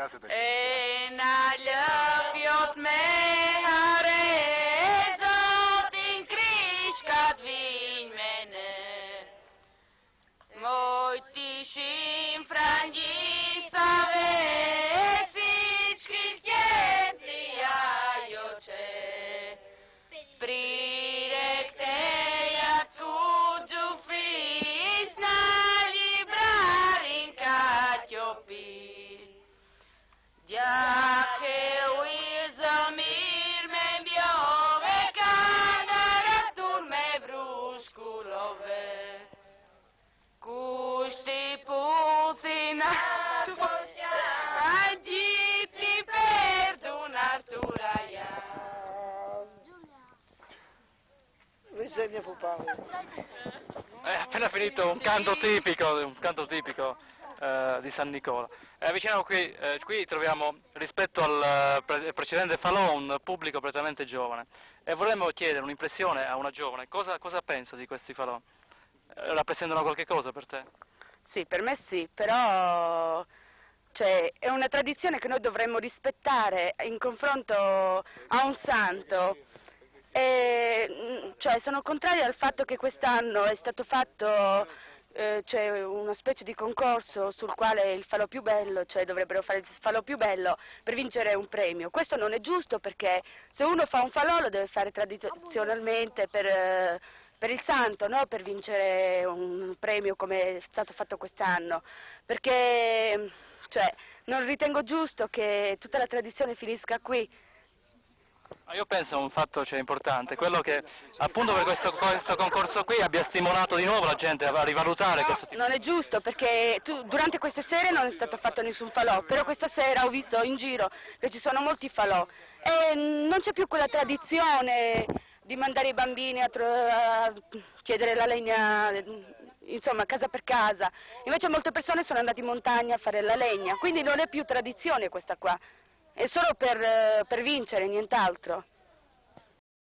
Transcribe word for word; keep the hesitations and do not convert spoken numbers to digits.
En aljøpjot med herre, zot in kriškat vin mene. Mojtišim frangica vesički vjeti jajoče. Prirekte ja tuđu fisna librarinka tjopil. Djake uizomir me bjove kadaratur me bruskulove. Kušti pucina a diti perdonarturaja. Insegna Pupao. È appena finito un canto tipico, un canto tipico eh, di San Nicola. E vicino qui, eh, qui troviamo, rispetto al pre precedente falò, un pubblico prettamente giovane. E vorremmo chiedere un'impressione a una giovane. Cosa, cosa pensa di questi falò? Eh, rappresentano qualche cosa per te? Sì, per me sì, però cioè, è una tradizione che noi dovremmo rispettare in confronto a un santo. E, cioè, sono contraria al fatto che quest'anno è stato fatto eh, cioè, una specie di concorso sul quale il falò più bello, cioè dovrebbero fare il falò più bello per vincere un premio. Questo non è giusto, perché se uno fa un falò lo deve fare tradizionalmente per, eh, per il santo, no? Per vincere un premio come è stato fatto quest'anno, perché cioè, non ritengo giusto che tutta la tradizione finisca qui. Io penso a un fatto cioè, importante, quello che appunto per questo, questo concorso qui abbia stimolato di nuovo la gente a rivalutare no, questo tipo. Non è giusto, perché tu, durante queste sere non è stato fatto nessun falò, però questa sera ho visto in giro che ci sono molti falò e non c'è più quella tradizione di mandare i bambini a, a chiedere la legna, insomma, casa per casa. Invece molte persone sono andate in montagna a fare la legna, quindi non è più tradizione questa qua. È solo per, per vincere, nient'altro.